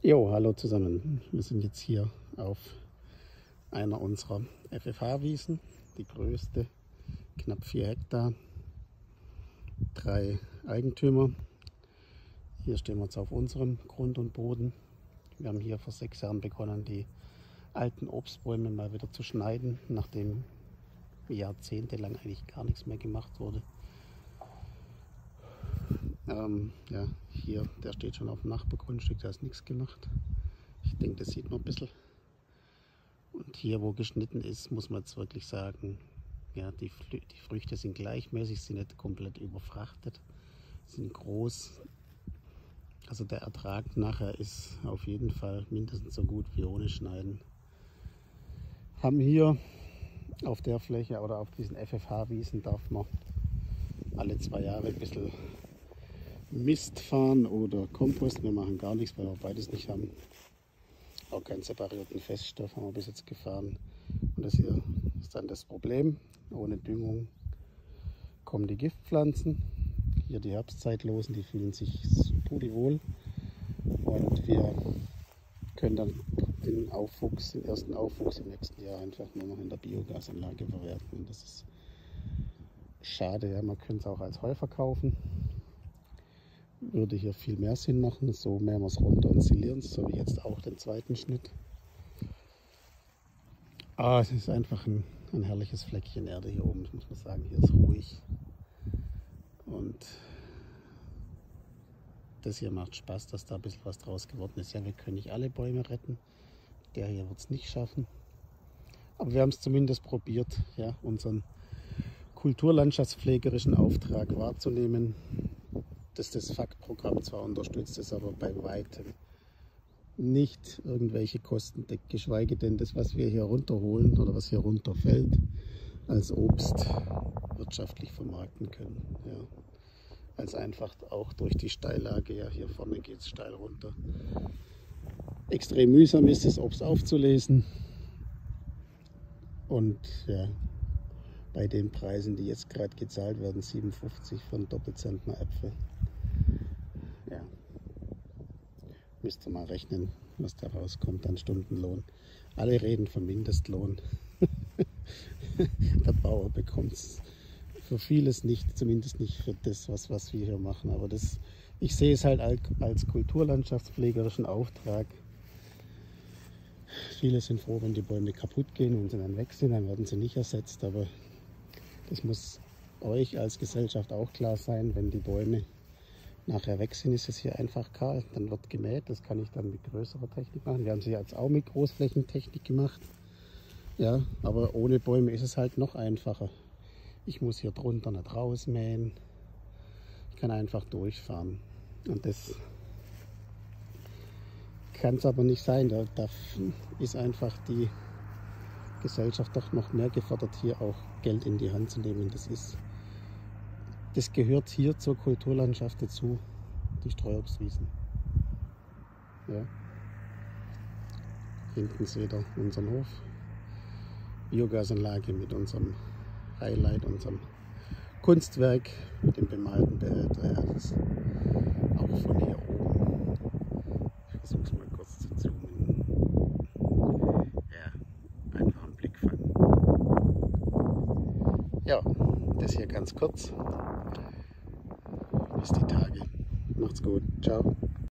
Jo, hallo zusammen. Wir sind jetzt hier auf einer unserer FFH-Wiesen, die größte, knapp 4 Hektar, 3 Eigentümer. Hier stehen wir jetzt auf unserem Grund und Boden. Wir haben hier vor 6 Jahren begonnen, die alten Obstbäume mal wieder zu schneiden, nachdem jahrzehntelang eigentlich gar nichts mehr gemacht wurde. Ja, hier, der steht schon auf dem Nachbargrundstück, da ist nichts gemacht. Ich denke, das sieht man ein bisschen. Und hier, wo geschnitten ist, muss man jetzt wirklich sagen, ja, die Früchte sind gleichmäßig, sind nicht komplett überfrachtet, sind groß. Also der Ertrag nachher ist auf jeden Fall mindestens so gut wie ohne Schneiden. Haben hier auf der Fläche oder auf diesen FFH-Wiesen darf man alle 2 Jahre ein bisschen Mist fahren oder Kompost. Wir machen gar nichts, weil wir beides nicht haben. Auch keinen separierten Feststoff haben wir bis jetzt gefahren. Und das hier ist dann das Problem. Ohne Düngung kommen die Giftpflanzen. Hier die Herbstzeitlosen, die fühlen sich pudelwohl. Und wir können dann den ersten Aufwuchs im nächsten Jahr einfach nur noch in der Biogasanlage verwerten. Und das ist schade. Ja, man könnte es auch als Heu verkaufen. Würde hier viel mehr Sinn machen. So mähen wir es runter und silieren es, so wie jetzt auch den zweiten Schnitt. Es ist einfach ein herrliches Fleckchen Erde hier oben, muss man sagen. Hier ist ruhig. Und das hier macht Spaß, dass da ein bisschen was draus geworden ist. Ja, wir können nicht alle Bäume retten. Der hier wird es nicht schaffen. Aber wir haben es zumindest probiert, ja, unseren kulturlandschaftspflegerischen Auftrag wahrzunehmen. Dass das FACT-Programm zwar unterstützt, ist aber bei weitem nicht irgendwelche Kosten deckt, geschweige denn das, was wir hier runterholen oder was hier runterfällt, als Obst wirtschaftlich vermarkten können. Ja. Als einfach auch durch die Steillage, ja, hier vorne geht es steil runter. Extrem mühsam ist, das Obst aufzulesen. Und ja, bei den Preisen, die jetzt gerade gezahlt werden, 57 für einen Doppelzentner Äpfel. Ja, müsst ihr mal rechnen, was da rauskommt an Stundenlohn. Alle reden von Mindestlohn. Der Bauer bekommt es für vieles nicht, zumindest nicht für das, was wir hier machen. Aber ich sehe es halt als kulturlandschaftspflegerischen Auftrag. Viele sind froh, wenn die Bäume kaputt gehen und sie dann weg sind, dann werden sie nicht ersetzt. Aber das muss euch als Gesellschaft auch klar sein, wenn die Bäume nachher weg sind, ist es hier einfach kahl. Dann wird gemäht, das kann ich dann mit größerer Technik machen. Wir haben sie jetzt auch mit Großflächentechnik gemacht. Ja, aber ohne Bäume ist es halt noch einfacher. Ich muss hier drunter nicht rausmähen. Ich kann einfach durchfahren. Und das kann es aber nicht sein. Da ist einfach die Gesellschaft doch noch mehr gefordert, hier auch Geld in die Hand zu nehmen. Das gehört hier zur Kulturlandschaft dazu, die Streuobstwiesen. Ja. Hinten seht ihr unseren Hof, Biogasanlage mit unserem Highlight, unserem Kunstwerk mit dem bemalten Behälter. Ja, das auch von hier oben. Ich versuche es mal kurz zu zoomen. Ja, einfach einen Blick fangen. Ja, das hier ganz kurz. Bis die Tage. Macht's gut. Ciao.